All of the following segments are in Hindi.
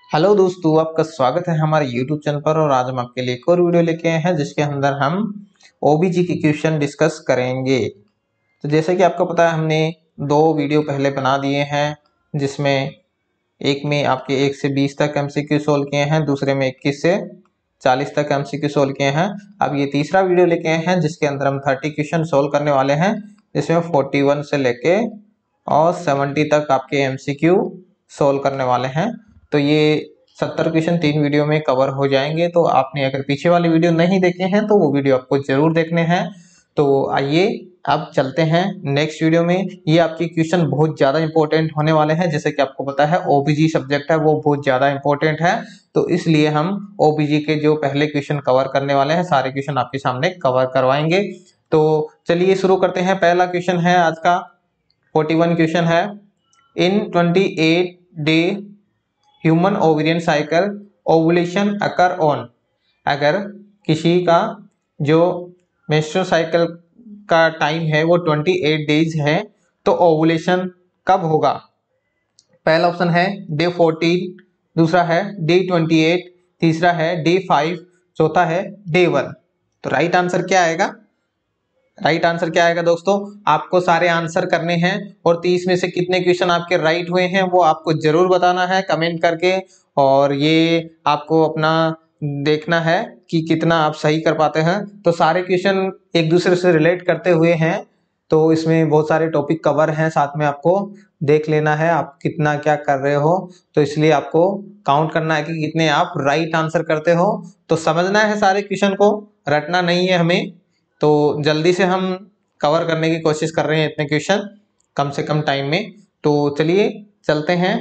हेलो दोस्तों, आपका स्वागत है हमारे YouTube चैनल पर। और आज हम आपके लिए एक और वीडियो लेके आए हैं जिसके अंदर हम ओबीजी के क्वेश्चन डिस्कस करेंगे। तो जैसे कि आपको पता है, हमने दो वीडियो पहले बना दिए हैं, जिसमें एक में आपके 1 से 20 तक एमसीक्यू सोल्व किए हैं, दूसरे में 21 से 40 तक एमसीक्यू सोल्व किए हैं। अब ये तीसरा वीडियो लेके आए हैं जिसके अंदर हम 30 क्वेश्चन सोल्व करने वाले हैं, जिसमें 41 से लेके और 70 तक आपके एमसीक्यू सोल्व करने वाले हैं। तो ये 70 क्वेश्चन 3 वीडियो में कवर हो जाएंगे। तो आपने अगर पीछे वाले वीडियो नहीं देखे हैं तो वो वीडियो आपको जरूर देखने हैं। तो आइए अब चलते हैं नेक्स्ट वीडियो में। ये आपके क्वेश्चन बहुत ज्यादा इंपॉर्टेंट होने वाले हैं। जैसे कि आपको पता है ओबीजी सब्जेक्ट है वो बहुत ज्यादा इंपॉर्टेंट है, तो इसलिए हम ओबीजी के जो पहले क्वेश्चन कवर करने वाले हैं, सारे क्वेश्चन आपके सामने कवर करवाएंगे। तो चलिए शुरू करते हैं। पहला क्वेश्चन है आज का 41 क्वेश्चन है। In 28 day human ovarian cycle ovulation occur on. अगर किसी का जो मेंस्ट्रुअल साइकिल का टाइम है वो 28 डेज है, तो ओवुलेशन कब होगा? पहला ऑप्शन है डे 14, दूसरा है डे 28, तीसरा है डे 5, चौथा है डे 1। तो राइट आंसर क्या आएगा? राइट आंसर क्या आएगा दोस्तों? आपको सारे आंसर करने हैं और 30 में से कितने क्वेश्चन आपके राइट हुए हैं वो आपको जरूर बताना है कमेंट करके। और ये आपको अपना देखना है कि कितना आप सही कर पाते हैं। तो सारे क्वेश्चन एक दूसरे से रिलेट करते हुए हैं, तो इसमें बहुत सारे टॉपिक कवर हैं, साथ में आपको देख लेना है आप कितना क्या कर रहे हो। तो इसलिए आपको काउंट करना है कि कितने आप राइट आंसर करते हो। तो समझना है सारे क्वेश्चन को, रटना नहीं है हमें। तो जल्दी से हम कवर करने की कोशिश कर रहे हैं इतने क्वेश्चन कम से कम टाइम में। तो चलिए चलते हैं।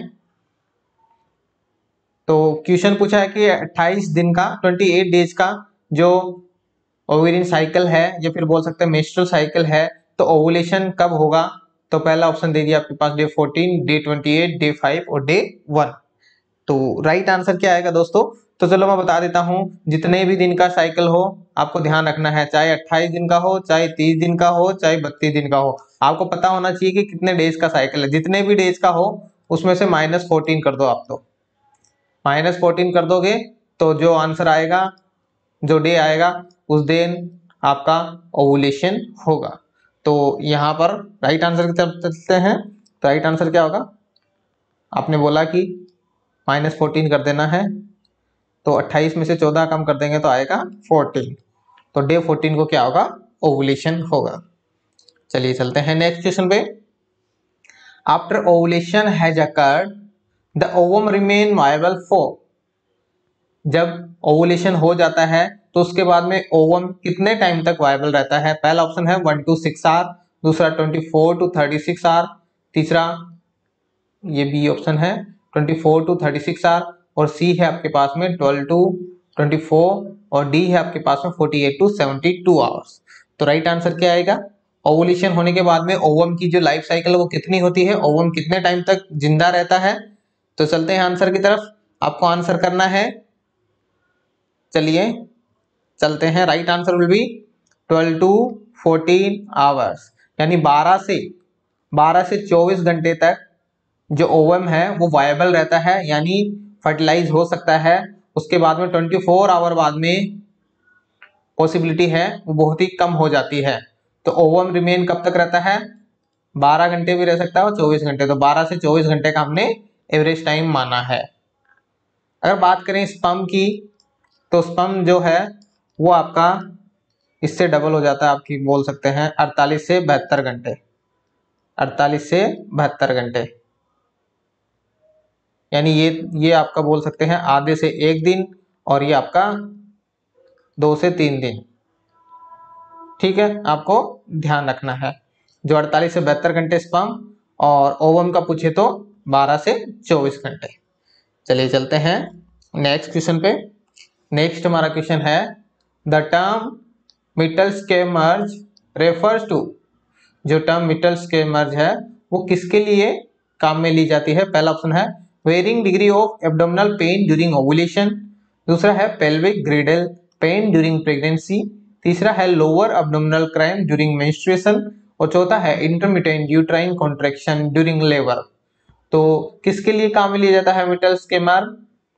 तो क्वेश्चन पूछा है कि 28 दिन का 28 डेज का जो ओवेरियन साइकिल है, या फिर बोल सकते हैं मेंस्ट्रुअल साइकिल है, तो ओवुलेशन कब होगा? तो पहला ऑप्शन दे दिया आपके पास डे 14, डे 28, डे 5 और डे 1। तो राइट आंसर क्या आएगा दोस्तों? तो चलो मैं बता देता हूं। जितने भी दिन का साइकिल हो आपको ध्यान रखना है, चाहे 28 दिन का हो, चाहे 30 दिन का हो, चाहे 32 दिन का हो, आपको पता होना चाहिए कि कितने डेज का साइकिल है। जितने भी डेज का हो उसमें से -14 कर दो। आप तो -14 कर दोगे तो जो आंसर आएगा, जो डे आएगा, उस दिन आपका ओवुलेशन होगा। तो यहाँ पर राइट आंसर की तरफ चलते हैं। तो राइट आंसर क्या होगा? आपने बोला कि -14 कर देना है, तो 28 में से 14 कम कर देंगे तो आएगा 14। तो डे 14 को क्या होगा? ओवुलेशन होगा। चलिए चलते हैं नेक्स्ट क्वेश्चन पे। After ovulation has occurred the ovum remain viable for. जब ओवुलेशन हो जाता है तो उसके बाद में ओवम कितने टाइम तक वायबल रहता है? पहला ऑप्शन है 1 to 6 आवर, दूसरा 24 to 36 आवर, तीसरा ये बी ऑप्शन है 24 to 36 आवर, और सी है आपके पास में 12 to 24, और डी है आपके पास में 48 to 72 आवर्स। तो राइट आंसर क्या आएगा? ओवुलेशन होने के बाद में ओवम की जो लाइफ साइकिल है वो कितनी होती है, ओवम कितने टाइम तक जिंदा रहता है? तो चलते हैं आंसर की तरफ। आपको आंसर करना है, चलिए चलते हैं। Right answer will be 12 to 14 hours, यानी 12 से 24 घंटे तक जो ओवम है वो वायबल रहता है, यानी फर्टिलाइज हो सकता है। उसके बाद में 24 आवर बाद में पॉसिबिलिटी है वो बहुत ही कम हो जाती है। तो ओवम रिमेन कब तक रहता है? 12 घंटे भी रह सकता है और 24 घंटे। तो 12 से 24 घंटे का हमने एवरेज टाइम माना है। अगर बात करें स्पर्म की, तो स्पर्म जो है वो आपका इससे डबल हो जाता है, आपकी बोल सकते हैं 48 से 72 घंटे। 48 से 72 घंटे, यानी ये आपका बोल सकते हैं आधे से 1 दिन, और ये आपका 2 से 3 दिन। ठीक है, आपको ध्यान रखना है। जो 48 से 72 घंटे स्पर्म, और ओवम का पूछे तो 12 से 24 घंटे। चलिए चलते हैं नेक्स्ट क्वेश्चन पे। नेक्स्ट हमारा क्वेश्चन है the term mittelschmerz refers to. जो टर्म मिटल्स के मर्ज है वो किसके लिए काम में ली जाती है? पहला ऑप्शन है varying degree of abdominal pain during ovulation, दूसरा है pelvic girdle pain during pregnancy, तीसरा है lower abdominal cramp during menstruation, और चौथा है intermittent uterine contraction during labour. तो किसके लिए काम में लिया जाता है मिटल्स के मर्ज?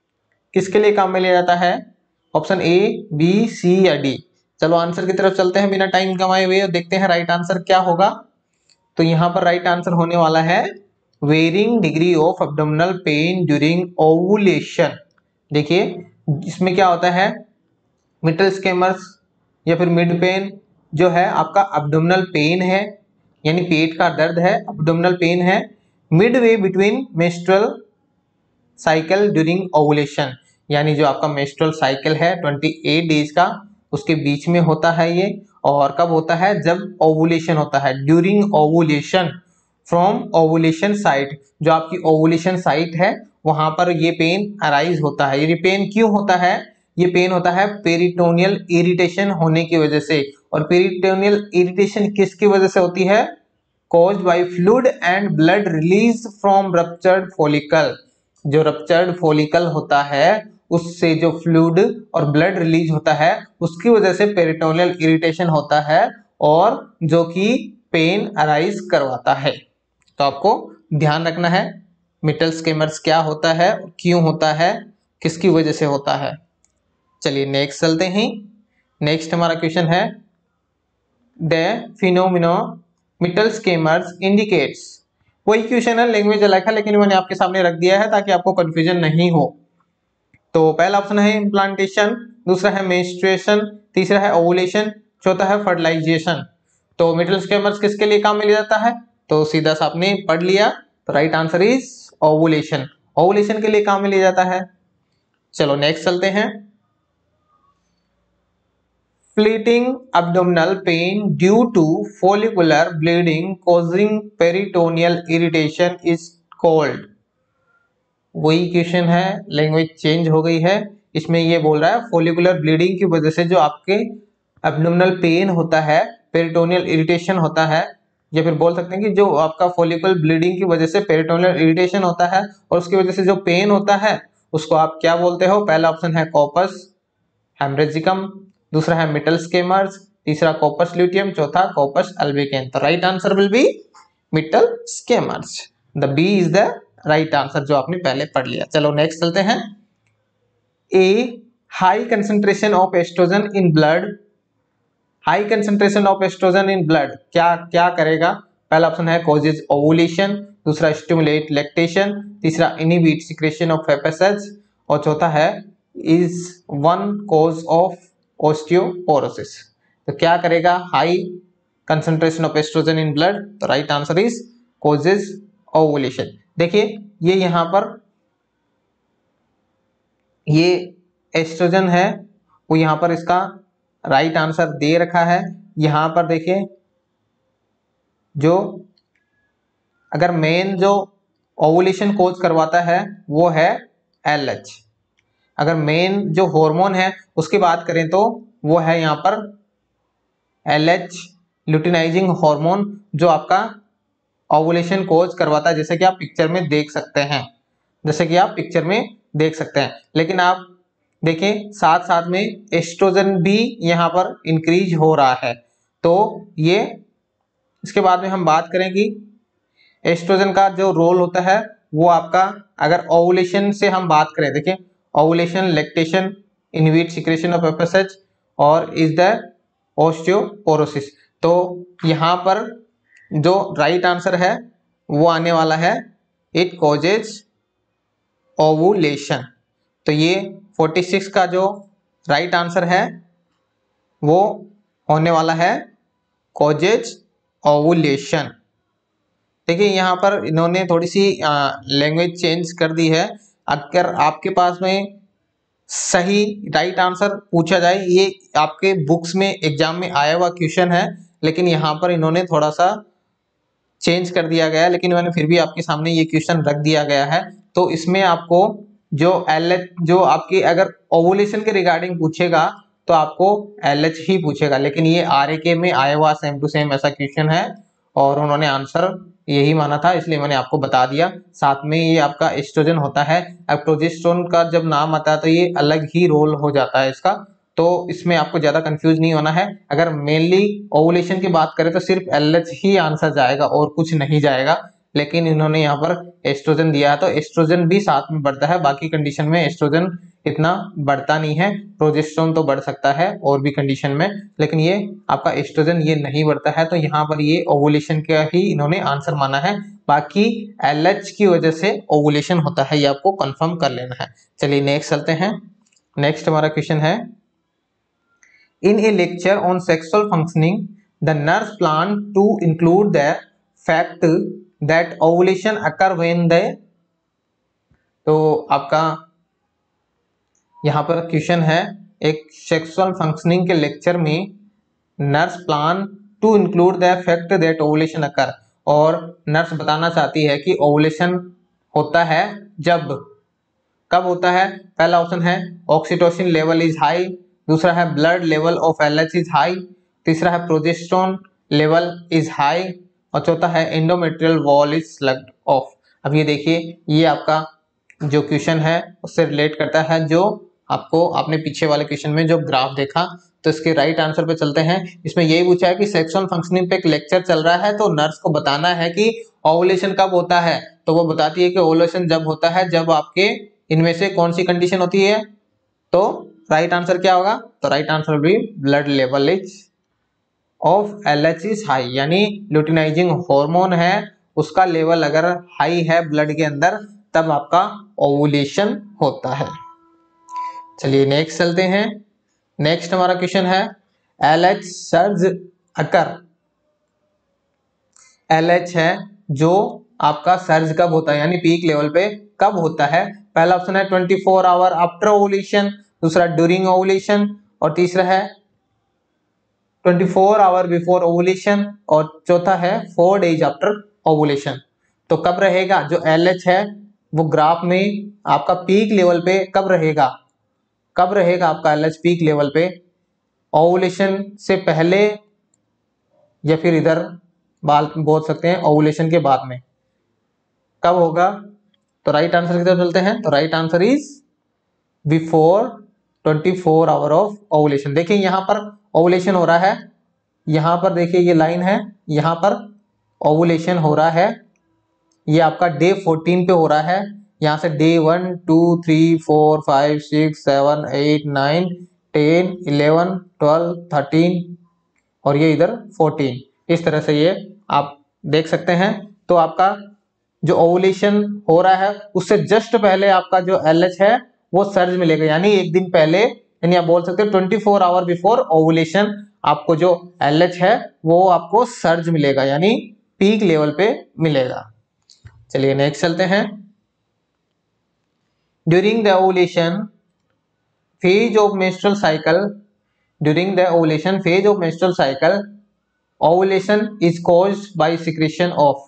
किसके लिए काम में लिया जाता है? ऑप्शन ए, बी, सी या डी। चलो आंसर की तरफ चलते हैं बिना टाइम गंवाए हुए और देखते हैं राइट आंसर क्या होगा। तो यहाँ पर राइट आंसर होने वाला है varying degree of abdominal pain during ovulation. देखिए इसमें क्या होता है, मिडल स्केमर्स या फिर मिड पेन जो है आपका एब्डोमिनल पेन है, यानी पेट का दर्द है, एब्डोमिनल पेन है midway between menstrual cycle during ovulation, यानी जो आपका मेंस्ट्रुअल साइकिल है 28 डेज का उसके बीच में होता है ये। और कब होता है? जब ओवुलेशन होता है, during ovulation from ovulation site, जो आपकी ओवुलेशन साइट है वहां पर ये पेन अराइज होता है। ये पेन क्यों होता है? ये पेन होता है पेरिटोनियल इरिटेशन होने की वजह से। और पेरिटोनियल इरिटेशन किसकी वजह से होती है? caused by fluid and blood release from ruptured follicle। जो रप्चर्ड फॉलिकल होता है उससे जो फ्लूइड और ब्लड रिलीज होता है उसकी वजह से पेरिटोनियल इरिटेशन होता है और जो कि पेन अराइज करवाता है। तो आपको ध्यान रखना है मिटल स्केमर्स क्या होता है, क्यों होता है, किसकी वजह से होता है। चलिए नेक्स्ट चलते हैं। नेक्स्ट हमारा क्वेश्चन है the phenomenon mittelschmerz indicates. वही क्वेश्चन है, लैंग्वेज अलग है, लेकिन मैंने आपके सामने रख दिया है ताकि आपको कंफ्यूजन नहीं हो। तो पहला ऑप्शन है इम्प्लांटेशन, दूसरा है मेंस्ट्रुएशन, तीसरा है ओवुलेशन, चौथा है फर्टिलाइजेशन। तो मिटल स्केमर्स किसके लिए काम में लिया जाता है? तो सीधा सा आपने पढ़ लिया, तो right answer is ovulation. Ovulation के लिए काम में लिया जाता है। चलो नेक्स्ट चलते हैं। Fleeting abdominal pain due to follicular bleeding causing peritoneal irritation is called। वही क्वेश्चन है, लैंग्वेज चेंज हो गई है। इसमें ये बोल रहा है फॉलिकुलर ब्लीडिंग की वजह से जो आपके एब्डोमिनल पेन होता है, पेरिटोनियल इरिटेशन होता है, या फिर बोल सकते हैं कि जो आपका फॉलिकुलर ब्लीडिंग की वजह से पेरिटोनियल इरिटेशन होता है और उसकी वजह से जो पेन होता है उसको आप क्या बोलते हो? पहला ऑप्शन है कॉर्पस हेमरेजिकम, दूसरा है मिटल स्केमर्स, तीसरा कॉर्पस ल्यूटियम, चौथा कॉर्पस अल्बिकेन। तो right answer will be mittelschmerz. The B is the right answer जो आपने पहले पढ़ लिया। चलो नेक्स्ट चलते हैं। A high concentration of estrogen in blood. High concentration of estrogen in blood क्या क्या करेगा? पहला ऑप्शन है कॉजेज ओवुलेशन, दूसरा स्टिमुलेट लैक्टेशन, तीसरा इनहिबिट सिक्रेशन ऑफ एफएसएच और चौथा है is one cause of osteoporosis. तो क्या करेगा high concentration of estrogen in blood? तो right answer is causes ovulation. देखिए ये यहां पर ये एस्ट्रोजन है, वो यहां पर इसका राइट आंसर दे रखा है। यहां पर देखिए जो अगर मेन जो ओवुलेशन कोज करवाता है वो है LH। अगर मेन जो हार्मोन है उसकी बात करें तो वो है यहाँ पर LH ल्यूटिनाइजिंग हार्मोन, जो आपका ओवुलेशन कोज करवाता है, जैसे कि आप पिक्चर में देख सकते हैं, जैसे कि आप पिक्चर में देख सकते हैं। लेकिन आप देखें साथ साथ में एस्ट्रोजन भी यहाँ पर इंक्रीज हो रहा है। तो ये इसके बाद में हम बात करें कि एस्ट्रोजन का जो रोल होता है वो आपका, अगर ओवुलेशन से हम बात करें, देखिए ovulation, lactation, inhibit secretion of FSH और इज द ऑस्टियोपोरोसिस। तो यहाँ पर जो राइट आंसर है वो आने वाला है इट कॉजेज ओवुलेशन। तो ये 46 का जो राइट आंसर है वो होने वाला है कॉजेज ओवुलेशन। देखिए यहाँ पर इन्होंने थोड़ी सी लैंग्वेज चेंज कर दी है। अगर आपके पास में सही राइट आंसर पूछा जाए, ये आपके बुक्स में एग्जाम में आया हुआ क्वेश्चन है, लेकिन यहाँ पर इन्होंने थोड़ा सा चेंज कर दिया गया है, लेकिन मैंने फिर भी आपके सामने ये क्वेश्चन रख दिया गया है। तो इसमें आपको जो LH जो आपकी अगर ओवुलेशन के रिगार्डिंग पूछेगा तो आपको LH ही पूछेगा, लेकिन ये RAK में आया हुआ सेम टू सेम ऐसा क्वेश्चन है और उन्होंने आंसर यही माना था, इसलिए मैंने आपको बता दिया। साथ में ये आपका एस्ट्रोजन होता है, अब प्रोजेस्टेरोन का जब नाम आता है तो ये अलग ही रोल हो जाता है इसका, तो इसमें आपको ज्यादा कंफ्यूज नहीं होना है। अगर मेनली ओवुलेशन की बात करें तो सिर्फ LH ही आंसर जाएगा और कुछ नहीं जाएगा, लेकिन इन्होंने यहाँ पर एस्ट्रोजन दिया है तो एस्ट्रोजन भी साथ में बढ़ता है, बाकी कंडीशन में एस्ट्रोजन इतना बढ़ता नहीं है। प्रोजेस्टेरोन तो बढ़ सकता है और भी कंडीशन में, लेकिन ये आपका एस्ट्रोजन ये नहीं बढ़ता है। तो यहाँ पर ये ओवुलेशन का ही इन्होंने आंसर माना है, बाकी LH की वजह से ओवुलेशन होता है, ये आपको कंफर्म कर लेना है। चलिए नेक्स्ट चलते हैं। नेक्स्ट हमारा क्वेश्चन है, in a lecture on sexual functioning the nurse plan to include the fact that ovulation occur when the, तो आपका यहाँ पर क्वेश्चन है, एक सेक्सुअल फंक्शनिंग के लेक्चर में nurse plan to include the fact that ovulation occur, और नर्स बताना चाहती है कि ओवुलेशन होता है जब, कब होता है। पहला ऑप्शन है ऑक्सीटोसिन लेवल इज हाई, दूसरा है blood level of LH is high, तीसरा है प्रोजेस्टेरोन लेवल इज हाई, और चौथा है endometrial wall is sloughed off. अब ये देखिए, ये आपका जो क्वेश्चन है उससे रिलेट करता है, जो आपको आपने पीछे वाले क्वेश्चन में जो ग्राफ देखा। तो इसके राइट आंसर पे चलते हैं। इसमें यही पूछा है कि सेक्सुअल फंक्शनिंग पे एक लेक्चर चल रहा है, तो नर्स को बताना है कि ओवुलेशन कब होता है। तो वो बताती है कि ओवुलेशन जब होता है जब आपके इनमें से कौन सी कंडीशन होती है। तो राइट आंसर क्या होगा, तो राइट आंसर भी blood level is of LH is high, यानी ल्यूटिनाइजिंग हार्मोन है उसका लेवल अगर हाई है ब्लड के अंदर, तब आपका ओवुलेशन होता है। चलिए नेक्स्ट चलते हैं। नेक्स्ट हमारा क्वेश्चन है, LH सर्ज अकर, LH है जो आपका सर्ज कब होता है, यानी पीक लेवल पे कब होता है। पहला ऑप्शन है 24 आवर आफ्टर ओवुलेशन, दूसरा ड्यूरिंग ओवुलेशन, और तीसरा है 24 आवर बिफोर ओवुलेशन, और चौथा है 4 डेज आफ्टर ओवुलेशन। तो कब रहेगा जो LH है वो ग्राफ में आपका पीक लेवल पे कब रहेगा, कब रहेगा आपका LH पीक लेवल पे, ओवुलेशन से पहले या फिर इधर बाल बोल सकते हैं ओवुलेशन के बाद में कब होगा। तो राइट आंसर की तरफ चलते हैं। तो right answer is before 24 hour of ovulation. देखिए यहाँ पर ओवुलेशन हो रहा है, यहाँ पर देखिए ये लाइन है, यहाँ पर ओवुलेशन हो रहा है, ये आपका डे 14 पे हो रहा है। यहाँ से डे 1 2 3 4 5 6 7 8 9 10 11 12 13 और ये इधर 14, इस तरह से ये आप देख सकते हैं। तो आपका जो ओवुलेशन हो रहा है उससे जस्ट पहले आपका जो LH है वो सर्ज मिलेगा, यानी एक दिन पहले, यानी आप बोल सकते हैं 24 आवर बिफोर ओवुलेशन आपको जो LH है वो आपको सर्ज मिलेगा, यानी पीक लेवल पे मिलेगा। चलिए नेक्स्ट चलते हैं। During the ovulation phase of menstrual cycle, during the ovulation phase of menstrual cycle ovulation is caused by secretion of,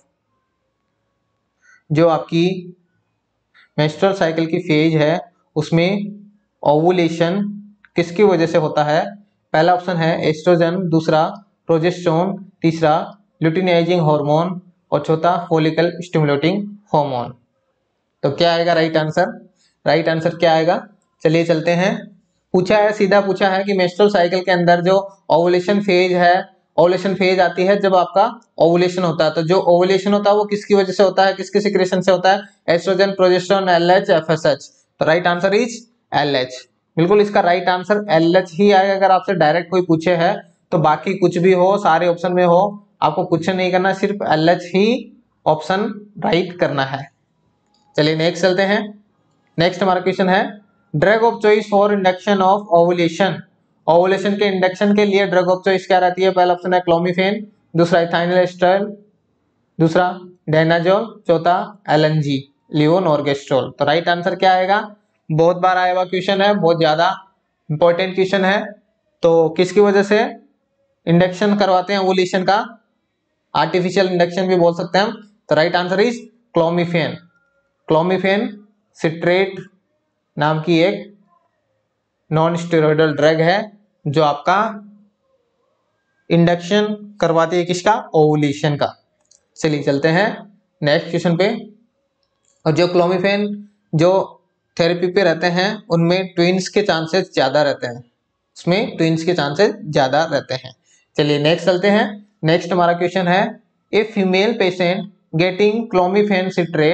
जो आपकी मेंस्ट्रुअल साइकिल की फेज है उसमें ओवुलेशन किसकी वजह से होता है। पहला ऑप्शन है एस्ट्रोजन, दूसरा प्रोजेस्टेरोन, तीसरा ल्यूटिनाइजिंग हार्मोन, और चौथा फॉलिकल स्टिमुलेटिंग हार्मोन। तो क्या आएगा राइट आंसर, राइट आंसर क्या आएगा। चलिए चलते हैं। पूछा है, सीधा पूछा है कि मेंस्ट्रुअल साइकिल के अंदर जो ओवुलेशन फेज है, ओवुलेशन फेज आती है जब आपका ओवुलेशन होता है। तो जो ओवुलेशन होता है वो किसकी वजह से होता है, किसके सिक्रेशन से होता है, एस्ट्रोजन, प्रोजेस्टेरोन, LH, FSH। तो राइट आंसर इज LH। बिल्कुल इसका राइट आंसर LH ही आएगा। अगर आपसे डायरेक्ट कोई पूछे है तो बाकी कुछ भी हो, सारे ऑप्शन में हो, आपको कुछ नहीं करना, सिर्फ LH ही ऑप्शन राइट करना है। चलिए नेक्स्ट चलते हैं। नेक्स्ट हमारा क्वेश्चन है, drug of choice for induction of ovulation, ovulation के इंडक्शन के लिए ड्रग ऑफ चॉइस क्या रहती है। पहला ऑप्शन है क्लोमिफेन, दूसरा इथाइल एस्टर, दूसरा डेनाजोल, चौथा LNG लिवोनॉर्गेस्ट्रोल। तो राइट आंसर क्या आएगा, बहुत बार आया हुआ क्वेश्चन है, बहुत ज्यादा इंपॉर्टेंट क्वेश्चन है। तो किसकी वजह से इंडक्शन करवाते हैं ओवुलेशन का, आर्टिफिशियल इंडक्शन भी बोल सकते हैं हम। तो right answer is clomiphene. Clomiphene citrate नाम की एक नॉन स्टेरॉइडल ड्रग है जो आपका इंडक्शन करवाती है किसका, ओवुलेशन का। चलिए चलते हैं नेक्स्ट क्वेश्चन पे। और जो क्लोमिफेन जो थेरेपी पे रहते हैं उनमें ट्विंस के चांसेस ज्यादा रहते हैं, उसमें ट्विंस के चांसेस ज्यादा रहते हैं। चलिए नेक्स्ट चलते हैं। नेक्स्ट हमारा क्वेश्चन है, a female patient getting clomiphene citrate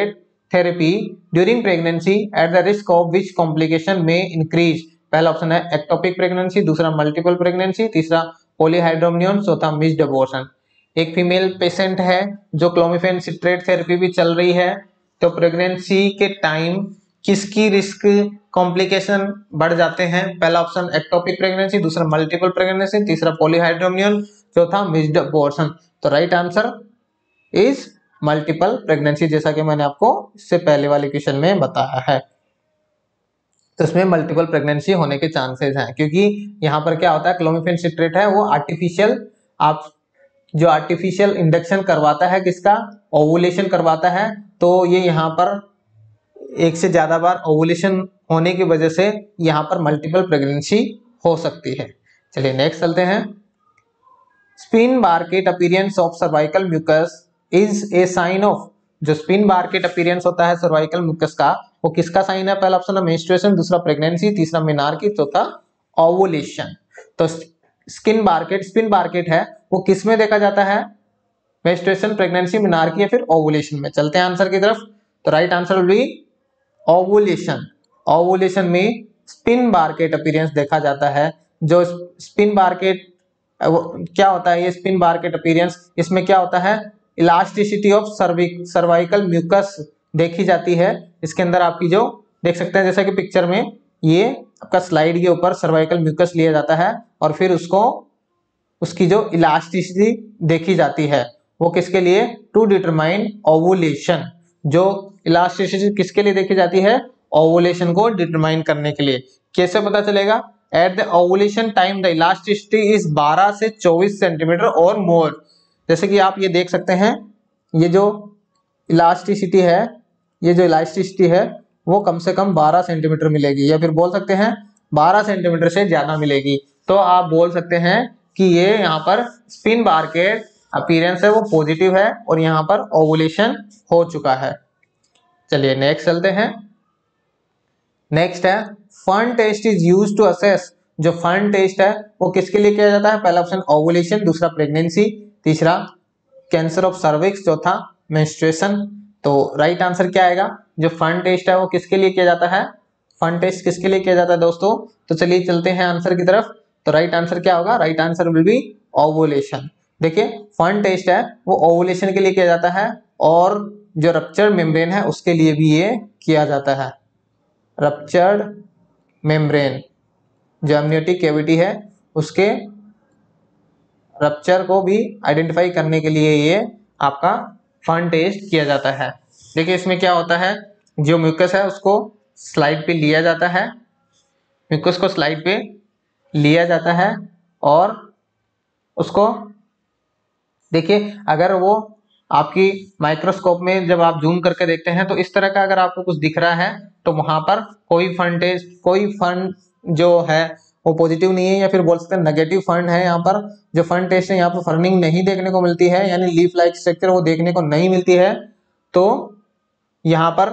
therapy during pregnancy at the risk of which complication may increase. पहला ऑप्शन है एक्टोपिक प्रेगनेंसी, दूसरा मल्टीपल प्रेगनेंसी, तीसरा पॉलीहाइड्रोम्नियन, चौथा मिस्ड अबॉर्शन। एक फीमेल पेशेंट है जो क्लोमिफेन सिट्रेट थेरेपी भी चल रही है, तो प्रेगनेंसी के टाइम किसकी रिस्क कॉम्प्लिकेशन बढ़ जाते हैं? पहला ऑप्शन एक्टोपिक प्रेगनेंसी, दूसरा मल्टीपल प्रेगनेंसी, तीसरा पॉलीहाइड्रोम्नियन, चौथा मिस्ड अबॉर्शन। तो right answer is multiple pregnancy, जैसा कि मैंने आपको इससे पहले वाले क्वेश्चन में बताया है। तो इसमें मल्टीपल प्रेगनेंसी होने के चांसेस हैं, क्योंकि यहाँ पर क्या होता है, क्लोमिफेन सिट्रेट है वो आर्टिफिशियल, आप जो आर्टिफिशियल इंडक्शन करवाता है किसका, ओवुलेशन करवाता है, तो ये यहाँ पर एक से ज्यादा बार ओवुलेशन होने की वजह से यहाँ पर मल्टीपल प्रेगनेंसी हो सकती है। चलिए नेक्स्ट चलते हैं। Spinnbarkeit appearance of cervical mucus is a sign of. जो स्पिन बार्केट अपीयरेंस होता है सर्वाइकल म्यूकस का, वो किसका साइन है? पहला ऑप्शन है मेंस्ट्रुएशन, दूसरा प्रेगनेंसी, तीसरा मेनार्की, चौथा ओवुलेशन। तो स्पिन बार्केट है वो किस में देखा जाता है? मेंस्ट्रुएशन, प्रेगनेंसी, मेनार्की या फिर ओवुलेशन में। चलते हैं आंसर की तरफ। तो right answer will be ovulation. Ovulation में स्पिन बार्केट अपीयरेंस देखा जाता है। जो स्पिन बार्केट क्या होता है, ये स्पिन बार्केट अपीयरेंस, इसमें क्या होता है, इलास्टिसिटी ऑफ सर्वाइकल म्यूकस देखी जाती है। इसके अंदर आपकी जो देख सकते हैं, जैसा कि पिक्चर में ये आपका स्लाइड के ऊपर सर्वाइकल म्यूकस लिया जाता है और फिर उसको उसकी जो इलास्टिसिटी देखी जाती है वो किसके लिए? To determine ovulation. जो इलास्टिसिटी किसके लिए देखी जाती है? ओवुलेशन को डिटरमाइन करने के लिए। कैसे पता चलेगा? At the ovulation time the elasticity is 12 से 24 सेंटीमीटर और मोर। जैसे कि आप ये देख सकते हैं, ये जो इलास्टिसिटी है वो कम से कम 12 सेंटीमीटर मिलेगी, या फिर बोल सकते हैं 12 सेंटीमीटर से ज्यादा मिलेगी। तो आप बोल सकते हैं कि ये यहाँ पर स्पिन बार्केट अपीयरेंस है वो पॉजिटिव है और यहाँ पर ओवुलेशन हो चुका है। चलिए नेक्स्ट चलते हैं। नेक्स्ट है fern test is used to assess. जो फन टेस्ट है वो किसके लिए किया जाता है? पहला ऑप्शन ओवुलेशन, दूसरा प्रेगनेंसी, तीसरा कैंसर ऑफ सर्विक्स, चौथा मेंस्ट्रुएशन। तो राइट आंसर क्या आएगा? जो फन टेस्ट है वो किसके लिए किया जाता है? फन टेस्ट किसके लिए किया जाता है दोस्तों? तो चलिए चलते हैं आंसर की तरफ। तो राइट आंसर क्या होगा? Right answer will be ovulation. देखिए फन टेस्ट है वो ओवुलेशन के लिए किया जाता है और जो रप्चर्ड मेम्ब्रेन है उसके लिए भी ये किया जाता है। रप्चर्ड मेम्ब्रेन, जो एमनियोटिक कैविटी है उसके रप्चर को भी आइडेंटिफाई करने के लिए ये आपका फन टेस्ट किया जाता है। देखिए इसमें क्या होता है, जो म्यूकस है उसको स्लाइड पे लिया जाता है, म्यूकस को स्लाइड पे लिया जाता है और उसको देखिए, अगर वो आपकी माइक्रोस्कोप में जब आप जूम करके देखते हैं तो इस तरह का अगर आपको कुछ दिख रहा है तो वहां पर कोई फंड जो है वो पॉजिटिव नहीं है, या फिर बोल सकते हैं नेगेटिव फंड है। यहाँ पर जो फंड टेस्ट है यहाँ पर फर्निंग नहीं देखने को मिलती है, यानी लीफ लाइक स्ट्रक्चर वो देखने को नहीं मिलती है। तो यहाँ पर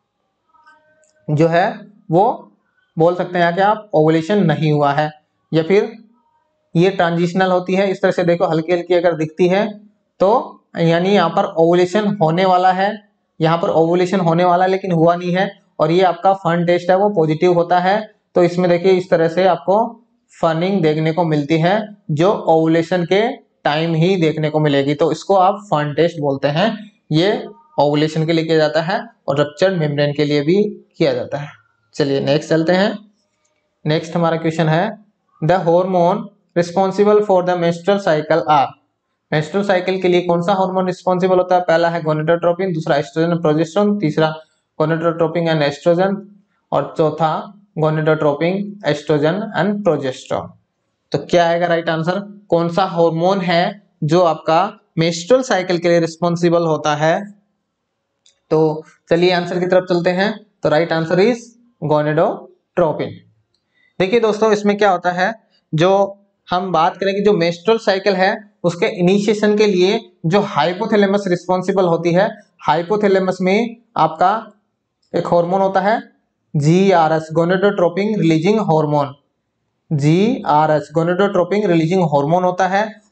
जो है वो बोल सकते हैं कि आप ओवुलेशन नहीं हुआ है, या फिर ये ट्रांजिशनल होती है। इस तरह से देखो हल्की हल्की अगर दिखती है तो यानी यहाँ पर ओवुलेशन होने वाला है, यहाँ पर ओवुलेशन होने वाला लेकिन हुआ नहीं है, और ये आपका फन टेस्ट है वो पॉजिटिव होता है। तो इसमें देखिए इस तरह से आपको फनिंग देखने को मिलती है जो ओवुलेशन के टाइम ही देखने को मिलेगी, तो इसको आप फन टेस्ट बोलते हैं। ये ओवुलेशन के लिए किया जाता है और रप्चर्ड मेम्ब्रेन के लिए भी किया जाता है। चलिए नेक्स्ट चलते हैं। नेक्स्ट हमारा क्वेश्चन है the hormone responsible for the menstrual cycle are. Menstrual cycle के लिए कौन सा हार्मोन रिस्पॉन्सिबल होता है? पहला है गोनेडोट्रोपिन, दूसरा एस्ट्रोजन एंड प्रोजेस्टेरोन, तीसरा गोनेडोट्रोपिन एंड एस्ट्रोजन और चौथा गोनेडोट्रोपिन एस्ट्रोजन एंड प्रोजेस्टेरोन। तो क्या आएगा राइट आंसर? कौन सा हार्मोन है जो आपका मेंस्ट्रुअल साइकिल के लिए रिस्पॉन्सिबल होता है? तो चलिए आंसर की तरफ चलते हैं। तो राइट आंसर इज गोनेडोट्रोपिन। देखिए दोस्तों इसमें क्या होता है, जो हम बात करें कि जो मेंस्ट्रुअल साइकिल है उसके इनिशिएशन के लिए जो हाइपोथैलेमस रिस्पॉन्सिबल होती है, हाइपोथैलेमस में आपका एक हार्मोन होता है GRS, gonadotropin releasing hormone. GRS gonadotropin releasing hormone होता है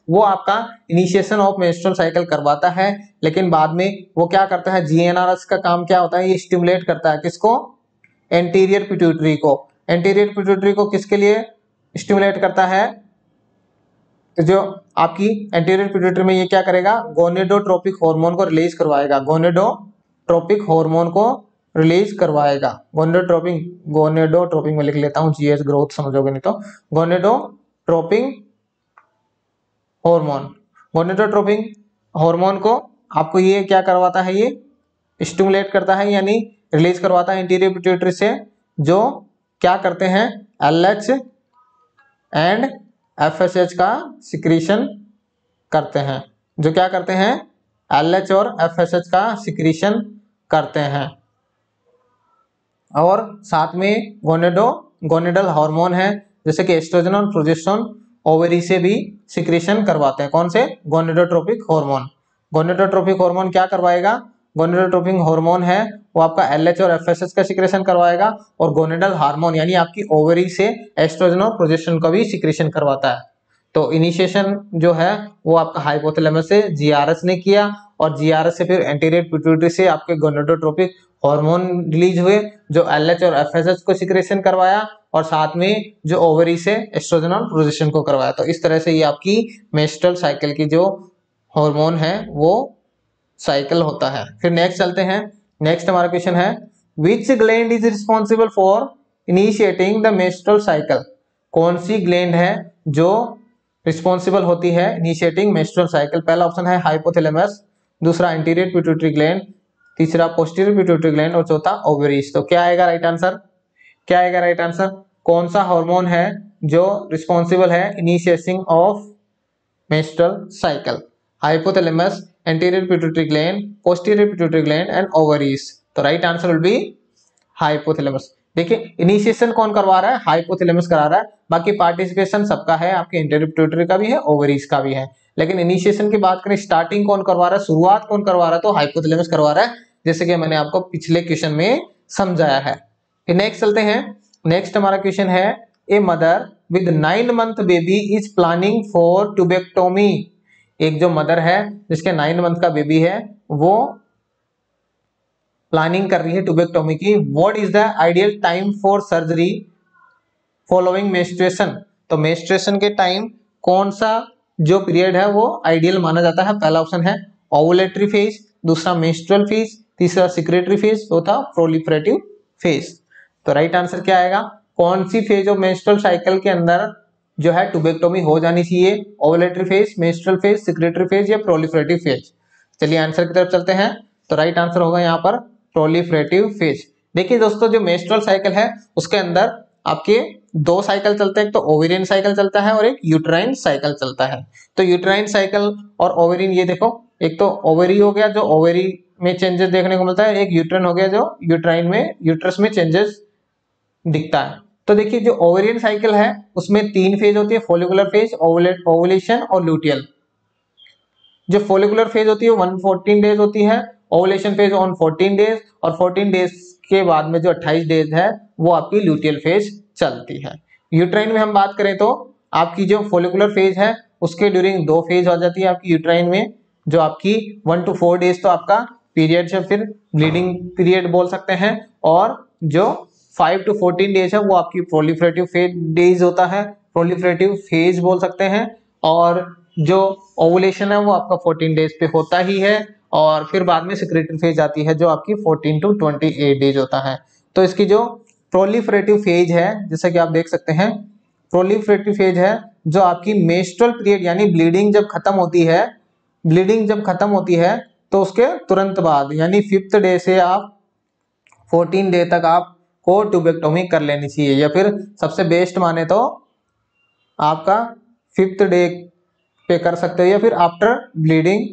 वो आपका इनिशिएशन ऑफ मेंस्ट्रुअल साइकिल करवाता है, लेकिन बाद में वो क्या करता है, जीएनआरएस का काम क्या होता है, ये स्टिमुलेट करता है किसको, एंटीरियर पिट्यूटरी को। एंटीरियर पिट्यूटरी को किसके लिए स्टिमुलेट करता है, तो जो आपकी एंटीरियर पिट्यूटरी में ये क्या करेगा, गोनेडोट्रोपिक हार्मोन को रिलीज करवाएगा, गोनेडोट्रोपिक हार्मोन को रिलीज करवाएगा। गोनेडोट्रोपिक में लिख लेता हूं, जीएस ग्रोथ समझोगे नहीं तो, गोनेडोट्रोपिक हार्मोन। गोनेडोट्रोपिक हार्मोन को आपको ये क्या करवाता है, ये स्टिमुलेट करता है यानी रिलीज करवाता है एंटीरियर पिट्यूटरी से, जो क्या करते हैं, एलएच एंड एफएसएच का सिक्रीशन करते हैं, जो क्या करते हैं, एलएच और एफएसएच का सिक्रीशन करते हैं। और साथ में गोनेडल हार्मोन है, जैसे कि एस्ट्रोजन और प्रोजेस्टेरोन ओवरी से भी सिक्रीशन करवाते हैं। कौन से, गोनेडोट्रोपिक हार्मोन। गोनेडोट्रोपिक हार्मोन क्या करवाएगा, गोनेडोट्रोपिक हार्मोन है वो आपका एलएच और एफएसएच का सिक्रेशन करवाएगा, और गोनेडल हार्मोन यानी आपकी ओवरी से एस्ट्रोजन और प्रोजेस्टेरोन का भी सिक्रेशन करवाता है। तो इनिशिएशन जो है वो आपका हाइपोथैलेमस से जीआरएस ने किया, और जीआरएस से फिर एंटीरियर पिट्यूटरी से आपके गोनेडोट्रोपिक हार्मोन रिलीज हुए, जो एलएच और एफएसएच को सिक्रेशन करवाया, और साथ में जो ओवरी से एस्ट्रोजन और प्रोजेस्टेरोन को करवाया। तो इस तरह से ये आपकी मेंस्ट्रुअल साइकिल की जो हार्मोन है वो साइकिल होता है। फिर नेक्स्ट चलते हैं, नेक्स्ट हमारा क्वेश्चन है, which gland is responsible for initiating the menstrual cycle. कौन सी ग्लैंड है जो रिस्पॉन्सिबल होती है इनिशिएटिंग मेंस्ट्रुअल साइकिल। पहला ऑप्शन है हाइपोथैलेमस, दूसरा एंटीरियर पिट्यूटरी ग्लैंड, तीसरा पोस्टीरियर पिट्यूटरी ग्लैंड, और चौथा ओवरीज। तो क्या आएगा राइट आंसर, क्या आएगा राइट आंसर, कौन सा हार्मोन है जो रिस्पॉन्सिबल है initiation of menstrual cycle, hypothalamus, anterior pituitary gland, posterior pituitary gland and ovaries। तो right answer will be hypothalamus. देखिए इनिशिएशन कौन करवा रहा है, हाइपोथैलेमस करा रहा है, बाकी पार्टिसिपेशन सबका है, आपके एंटीरियर पिट्यूटरी का भी है, ओवरीज का भी है, लेकिन इनिशिएशन की बात करें, स्टार्टिंग कौन करवा रहा है, शुरुआत कौन करवा रहा है, तो हाइपोथैलेमस करवा रहा है, जैसे कि मैंने आपको पिछले क्वेश्चन में समझाया है। फिर नेक्स्ट चलते हैं, नेक्स्ट हमारा क्वेश्चन है, a mother with 9 month baby is planning for tubectomy. एक जो मदर है जिसके 9 month का बेबी है वो प्लानिंग कर रही है ट्यूबेक्टोमी की। What is the ideal time for surgery following menstruation. तो मेंस्ट्रुएशन के टाइम कौन सा जो पीरियड है वो आइडियल माना जाता है। पहला ऑप्शन है ओवुलेटरी फेज, दूसरा मेंस्ट्रुअल फेज, तीसरा सिक्रेटरी फेज, चौथा प्रोलिफरेटिव फेज। तो राइट आंसर क्या आएगा, कौन सी फेज ऑफ मेंस्ट्रुअल साइकिल के अंदर जो है ट्यूबेक्टोमी हो जानी चाहिए, ovulatory phase, menstrual phase, secretory phase या प्रोलिफरेटिव फेज। चलिए आंसर की तरफ चलते हैं। तो राइट आंसर होगा यहाँ पर प्रोलिफरेटिव फेज। देखिए दोस्तों जो मेंस्ट्रुअल साइकिल है उसके अंदर आपके 2 साइकिल चलते हैं, एक तो ओवेरियन साइकिल चलता है और एक यूट्राइन साइकिल चलता है। तो यूट्राइन साइकिल और ओवेरियन, ये देखो एक तो ओवरी हो गया जो ओवरी में चेंजेस देखने को मिलता है, एक यूट्राइन हो गया जो यूट्राइन में यूट्रस में चेंजेस दिखता है। तो देखिए जो ओवेरियन साइकिल है उसमें 3 फेज होती है, फॉलिकुलर फेज, ओवुलेशन और लुटियल। जो फॉलिकुलर फेज होती है 114 डेज होती है, ओवुलेशन फेज ऑन 14 डेज, और 14 डेज के बाद में जो 28 डेज है वो आपकी लुटियल फेज चलती है। यूट्राइन में हम बात करें तो आपकी जो फॉलिकुलर फेज है उसके ड्यूरिंग 2 फेज हो जाती है आपकी यूट्राइन में, जो आपकी 1 to 4 डेज तो आपका पीरियड से फिर ब्लीडिंग पीरियड बोल सकते हैं, और जो 5 to 14 डेज है वो आपकी प्रोलिफरेटिव फेज डेज होता है, प्रोलिफरेटिव फेज बोल सकते हैं। और जो ओवुलेशन है वो आपका 14 डेज पे होता ही है, और फिर बाद में सिक्रेटरी फेज आती है जो आपकी 14 to 28 डेज होता है। तो इसकी जो प्रोलिफरेटिव फेज है जैसा कि आप देख सकते हैं, प्रोलिफरेटिव फेज है जो आपकी मेंस्ट्रुअल पीरियड यानी ब्लीडिंग जब खत्म होती है, ब्लीडिंग जब खत्म होती है तो उसके तुरंत बाद यानी 5th डे से आप 14 डे तक आपको ट्यूबेक्टोमी कर लेनी चाहिए, या फिर सबसे बेस्ट माने तो आपका 5th डे पे कर सकते हो, या फिर after bleeding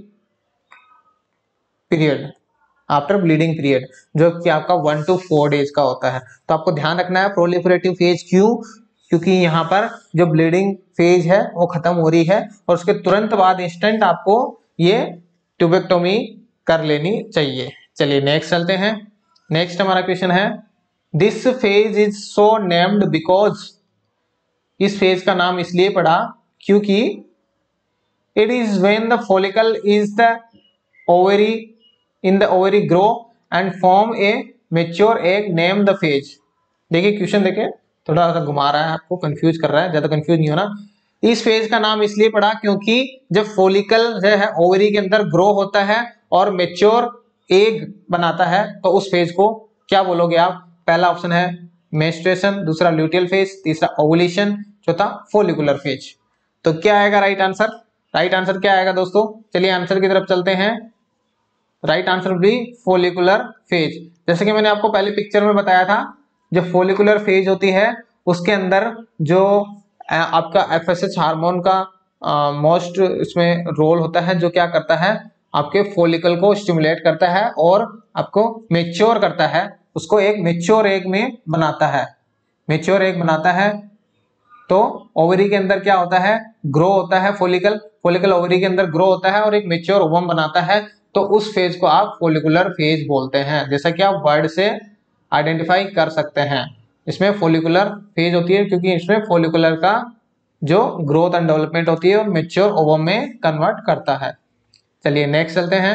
period, after bleeding period जो कि आपका 1 to 4 डेज का होता है। तो आपको ध्यान रखना है प्रोलिफरेटिव फेज क्यों, क्योंकि यहाँ पर जो ब्लीडिंग फेज है वो खत्म हो रही है और उसके तुरंत बाद इंस्टेंट आपको ये ट्यूबेक्टोमी कर लेनी चाहिए। चलिए नेक्स्ट चलते हैं। नेक्स्ट हमारा क्वेश्चन है, this phase is so named because, इस फेज का नाम इसलिए पड़ा क्योंकि it is when the follicle is the ovary in the ovary grow and form a mature egg name the phase. देखिए क्वेश्चन देखिए, थोड़ा सा घुमा रहा है, आपको कंफ्यूज कर रहा है, ज्यादा कंफ्यूज नहीं होना। इस फेज का नाम इसलिए पड़ा क्योंकि जब फॉलिकल जो है ओवरी के अंदर ग्रो होता है और मेच्योर एग बनाता है तो उस फेज को क्या बोलोगे आप? पहला ऑप्शन है मेंस्ट्रुएशन, दूसरा ल्यूटियल फेज, तीसरा ओवुलेशन, चौथा फॉलिकुलर फेज। तो क्या आएगा राइट आंसर? राइट आंसर क्या आएगा दोस्तों? चलिए आंसर की तरफ चलते हैं। राइट आंसर भी फॉलिकुलर फेज। जैसे कि मैंने आपको पहले पिक्चर में बताया था, जो फॉलिकुलर फेज होती है उसके अंदर जो आपका एफएसएच हार्मोन का मोस्ट इसमें रोल होता है, जो क्या करता है आपके फॉलिकल को स्टिमुलेट करता है और आपको मेच्योर करता है, उसको एक मेच्योर एग में बनाता है, मेच्योर एग बनाता है। तो ओवरी के अंदर क्या होता है? ग्रो होता है फॉलिकल, फॉलिकल ओवरी के अंदर ग्रो होता है और एक मेच्योर ओवम बनाता है, तो उस फेज को आप फॉलिकुलर फेज बोलते हैं, जैसा कि आप वर्ड से आइडेंटिफाई कर सकते हैं। इसमें फॉलिकुलर फेज होती है क्योंकि इसमें फॉलिकुलर का जो ग्रोथ एंड डेवलपमेंट होती है और मेच्योर ओवम में कन्वर्ट करता है। चलिए नेक्स्ट चलते हैं।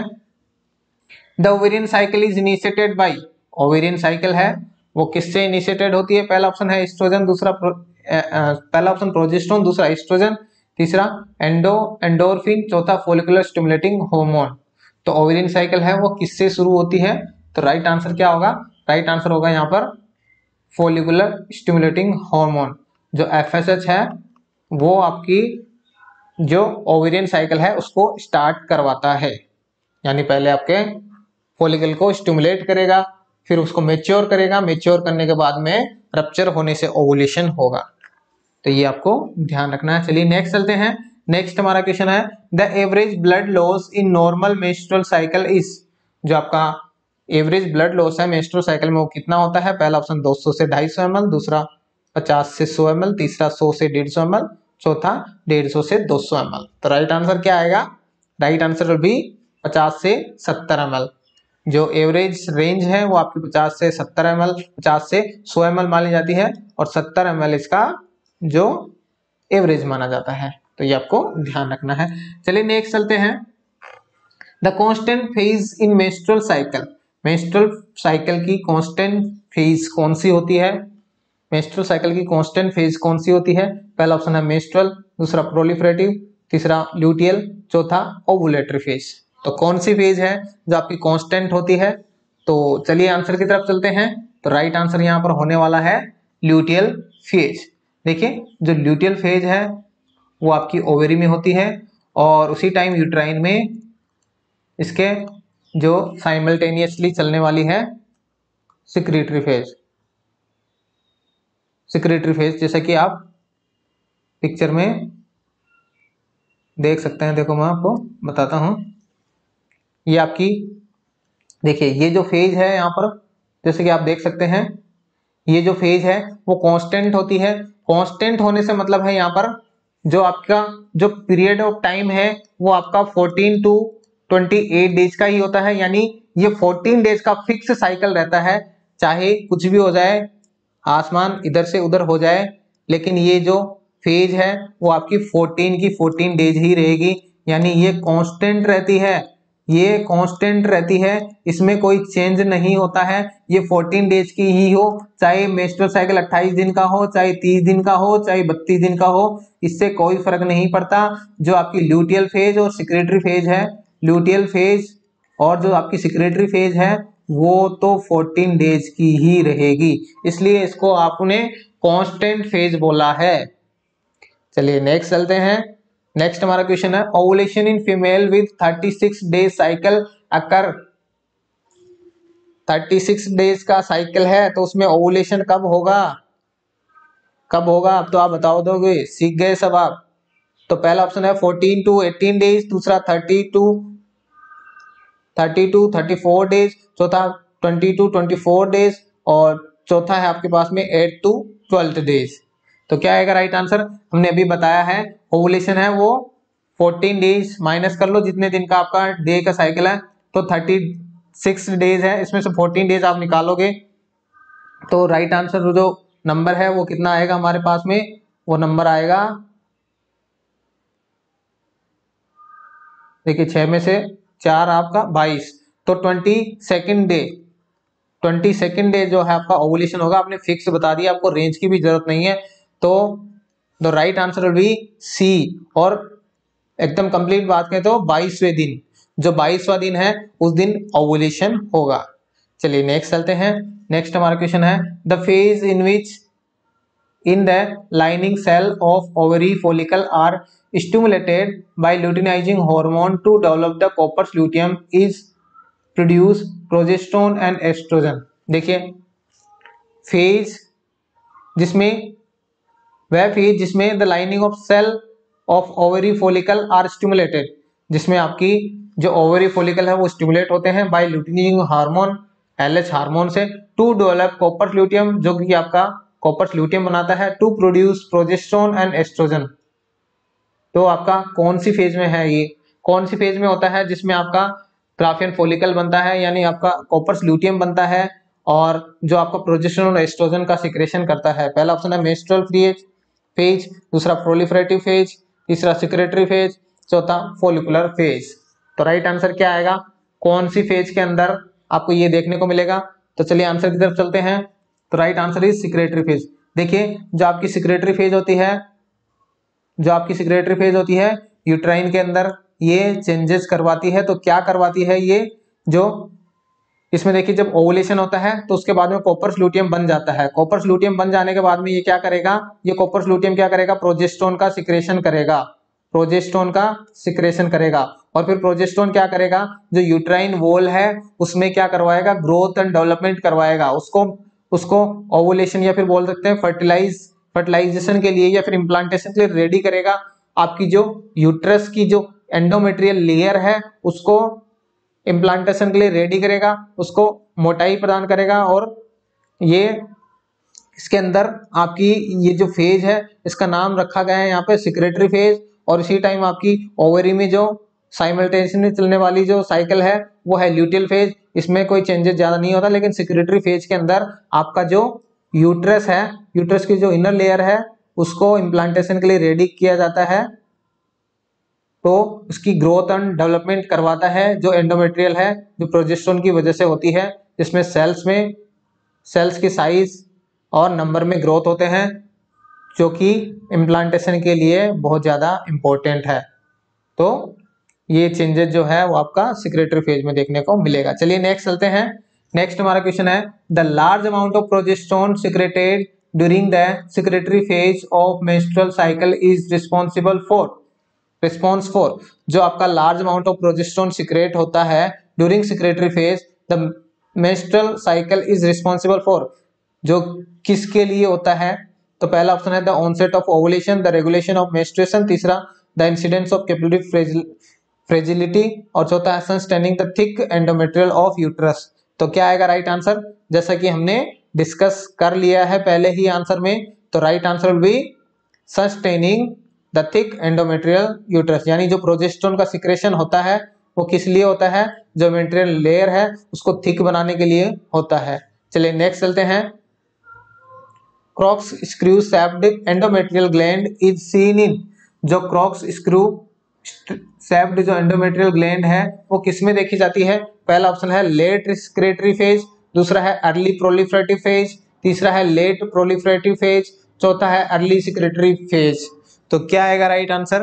The ovarian cycle is initiated by, ovarian cycle है वो किससे इनिशिएटेड होती है? पहला ऑप्शन है एस्ट्रोजन, दूसरा पहला ऑप्शन प्रोजेस्टेरोन, दूसरा एस्ट्रोजन, तीसरा एंडोर्फिन, चौथा फॉलिकुलर स्टिमुलेटिंग हार्मोन। तो ओवेरियन साइकिल है वो किससे शुरू होती है? तो राइट आंसर क्या होगा? राइट आंसर होगा यहाँ पर फॉलिकुलर स्टिमुलेटिंग हार्मोन। जो एफएसएच है वो आपकी जो ओवेरियन साइकिल है उसको स्टार्ट करवाता है, यानी पहले आपके फॉलिकल को स्टिमुलेट करेगा, फिर उसको मेच्योर करेगा, मेच्योर करने के बाद में रप्चर होने से ओवुलेशन होगा। तो ये आपको ध्यान रखना है। चलिए नेक्स्ट चलते हैं। नेक्स्ट हमारा क्वेश्चन है the average blood loss in normal menstrual cycle is, जो आपका एवरेज ब्लड लॉस है मेंस्ट्रुअल साइकिल में वो कितना होता है? पहला ऑप्शन 200 से 250 ml, दूसरा 50 से 100 ml, तीसरा 100 से 150 ml, चौथा 150 से 200 ml। तो राइट आंसर क्या आएगा? राइट आंसर विल बी 50 से 70 ml। जो एवरेज रेंज है वो आपकी 50 से 70 ml, 50 से 100 ml मानी जाती है और 70 ml इसका जो एवरेज माना जाता है। तो ये आपको ध्यान रखना है। चलिए नेक्स्ट चलते हैं। The constant phase in menstrual cycle, menstrual cycle की कांस्टेंट फेज कौन सी होती है? मेंस्ट्रुअल साइकिल की कांस्टेंट फेज कौन सी होती है? पहला ऑप्शन है मेंस्ट्रुअल, दूसरा प्रोलिफरेटिव, तीसरा ल्यूटियल, चौथा ओवुलेटरी फेज। तो कौन सी फेज है जो आपकी कांस्टेंट होती है? तो चलिए आंसर की तरफ चलते हैं। तो राइट आंसर यहाँ पर होने वाला है ल्यूटियल फेज। देखिए जो ल्यूटियल फेज है वो आपकी ओवेरी में होती है और उसी टाइम यूट्राइन में इसके जो साइमल्टेनियसली चलने वाली है सिक्रीटरी फेज, सिक्रीटरी फेज, जैसा कि आप पिक्चर में देख सकते हैं। देखो मैं आपको बताता हूं, ये आपकी देखिए ये जो फेज है यहाँ पर, जैसे कि आप देख सकते हैं ये जो फेज है वो कांस्टेंट होती है। कांस्टेंट होने से मतलब है यहाँ पर जो आपका जो पीरियड ऑफ टाइम है वो आपका 14 टू 28 डेज का ही होता है, यानी ये 14 डेज का फिक्स साइकिल रहता है, चाहे कुछ भी हो जाए, आसमान इधर से उधर हो जाए, लेकिन ये जो फेज है वो आपकी 14 की 14 डेज ही रहेगी, यानी ये कांस्टेंट रहती है, ये कांस्टेंट रहती है, इसमें कोई चेंज नहीं होता है। ये 14 डेज की ही हो, चाहे मेंस्ट्रुअल साइकिल 28 दिन का हो, चाहे 30 दिन का हो, चाहे 32 दिन का हो, इससे कोई फर्क नहीं पड़ता। जो आपकी ल्यूटियल फेज और सिक्रेटरी फेज है, ल्यूटियल फेज और जो आपकी सिक्रेटरी फेज है वो तो 14 डेज की ही रहेगी, इसलिए इसको आपने कांस्टेंट फेज बोला है। चलिए नेक्स्ट चलते हैं। नेक्स्ट हमारा क्वेश्चन है ovulation in female with 36 days cycle occur, 36 days का साइकिल है तो उसमें ओवुलेशन कब होगा? कब होगा अब तो आप बताओ दोगे, सीख गए सब आप। तो पहला ऑप्शन है 14 टू 18 डेज, दूसरा 30 टू 34 डेज, चौथा 20 टू 24 डेज और चौथा है आपके पास में 8 टू 12 डेज। तो क्या आएगा राइट आंसर? हमने अभी बताया है ओवुलेशन है वो 14 डेज माइनस कर लो जितने दिन का आपका डे का साइकिल है, तो 36 डेज है, इसमें से 14 डेज आप निकालोगे तो राइट आंसर जो नंबर है वो कितना आएगा हमारे पास में? वो नंबर आएगा देखिए 6 में से 4 आपका 22, तो 22nd डे जो है आपका ओवुलेशन होगा। आपने फिक्स बता दिया, आपको रेंज की भी जरूरत नहीं है। तो the right answer will be C. और एकदम कंप्लीट बात करें तो 22वें दिन, जो 22वां दिन है उस दिन ओवुलेशन होगा। चलिए नेक्स्ट चलते हैं। नेक्स्ट हमारा क्वेश्चन है the phase in which in the lining cell of ovary follicle are stimulated by luteinizing hormone to develop the copper luteum is produce progesterone and estrogen। देखिए फेज जिसमें वह फेज जिसमें the lining of cell of ovary follicle are stimulated, जिसमें आपकी जो ओवरी फॉलिकल है वो स्टिमुलेट होते हैं by luteinizing hormone LH hormone से टू डेवलप कॉपर ल्यूटियम, जो कि आपका कॉपर ल्यूटियम बनाता है to produce progesterone and estrogen. तो आपका कौन सी फेज में है, ये कौन सी फेज में होता है जिसमें आपका ग्राफियन फॉलिकल बनता है, यानी आपका कॉपर ल्यूटियम बनता है और जो आपका प्रोजेस्टेरोन और एस्ट्रोजन का सिक्रेशन करता है। पहला ऑप्शन है मेंस्ट्रुअल फेज, दूसरा प्रोलिफरेटिव फेज, तीसरा सिक्रेटरी फेज, चौथा फॉलिकुलर फेज। तो राइट आंसर क्या आएगा, कौन सी फेज के अंदर आपको ये देखने को मिलेगा? तो चलिए आंसर की तरफ चलते हैं। तो right answer is secretory phase. देखिए जो आपकी सिक्रेटरी फेज होती है, यूट्राइन के अंदर ये चेंजेस करवाती है। तो क्या करवाती है ये, जो इसमें देखिए जब ओवुलेशन होता है तो उसके बाद में कॉपर ल्यूटियम बन जाता है। कॉपर ल्यूटियम बन जाने के बाद में ये क्या करेगा, ये कॉपर ल्यूटियम क्या करेगा, प्रोजेस्टेरोन का सिक्रेशन करेगा। और फिर प्रोजेस्टेरोन क्या करेगा, जो यूट्राइन वॉल है उसमें क्या करवाएगा, ग्रोथ एंड डेवलपमेंट करवाएगा, उसको ओवुलेशन या फिर बोल सकते हैं फर्टिलाइजेशन के लिए या फिर इम्प्लांटेशन के लिए रेडी करेगा। आपकी जो यूट्रस की जो एंडोमेट्रियल लेयर है उसको इम्प्लांटेशन के लिए रेडी करेगा, उसको मोटाई प्रदान करेगा। और ये इसके अंदर आपकी ये जो फेज है इसका नाम रखा गया है यहाँ पे सिक्रेटरी फेज। और इसी टाइम आपकी ओवरी में जो साइमल्टेनियसली चलने वाली जो साइकिल है वो है ल्यूटियल फेज। इसमें कोई चेंजेस ज्यादा नहीं होता, लेकिन सिक्रेटरी फेज के अंदर आपका जो यूट्रस है, यूट्रस की जो इनर लेयर है उसको इम्प्लांटेशन के लिए रेडी किया जाता है। तो उसकी ग्रोथ एंड डेवलपमेंट करवाता है जो एंडोमेट्रियल है, जो प्रोजेस्टेरोन की वजह से होती है, जिसमें सेल्स की साइज और नंबर में ग्रोथ होते हैं, जो कि इम्प्लांटेशन के लिए बहुत ज़्यादा इम्पोर्टेंट है। तो ये चेंजेस जो है वो आपका सिक्रेटरी फेज में देखने को मिलेगा। चलिए नेक्स्ट चलते हैं। नेक्स्ट हमारा क्वेश्चन है the large amount of progesterone secreted during the secretory phase of menstrual cycle is responsible for. Response for, जो आपका large amount of progesterone secrete होता है during secretory phase the menstrual cycle is responsible for, जो किसके लिए होता है? तो पहला ऑप्शन है the onset of ovulation, the regulation of menstruation, तीसरा the incidence of capillary fragility, और चौथा है sustaining the thick endometrial of uterus. तो क्या आएगा राइट आंसर, जैसा कि हमने डिस्कस कर लिया है पहले ही आंसर में। तो right answer will be sustaining the thick endometrial uterus, यानी जो प्रोजेस्टेरोन का सिक्रेशन होता है वो किस लिए होता है, जो मेट्रियल लेयर है उसको थिक बनाने के लिए होता है। चलिए नेक्स्ट चलते हैं। Corkscrew shaped endometrial gland is seen in, जो क्रॉक्स स्क्रू शैप्ड जो एंडोमेट्रियल ग्लैंड है वो किसमें देखी जाती है? पहला ऑप्शन है लेट सिक्रेटरी फेज, दूसरा है अर्ली प्रोलिफरेटिव फेज, तीसरा है लेट प्रोलिफरेटिव फेज, चौथा है अर्ली सिक्रेटरी फेज। तो क्या आएगा right answer,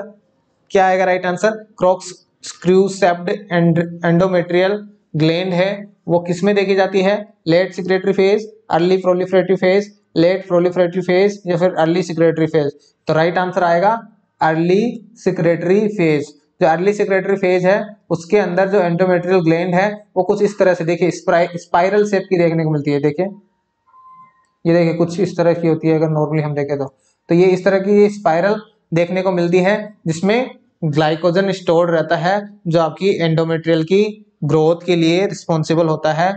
corkscrew shaped endometrial gland है वो किसमें देखी जाती है? Late secretory phase, early proliferative phase, late proliferative phase या फिर अर्ली सिक्रेटरी फेज। तो राइट आंसर आएगा अर्ली सिक्रेटरी फेज। जो अर्ली सिक्रेटरी फेज है उसके अंदर जो एंडोमेट्रियल ग्लैंड है वो कुछ इस तरह से देखिए स्पाइरल शेप की देखने को मिलती है। देखिए ये देखिए कुछ इस तरह की होती है अगर नॉर्मली हम देखें तो ये इस तरह की स्पाइरल देखने को मिलती है जिसमें ग्लाइकोजन स्टोर्ड रहता है, जो आपकी एंडोमेट्रियल की ग्रोथ के लिए रिस्पॉन्सिबल होता है।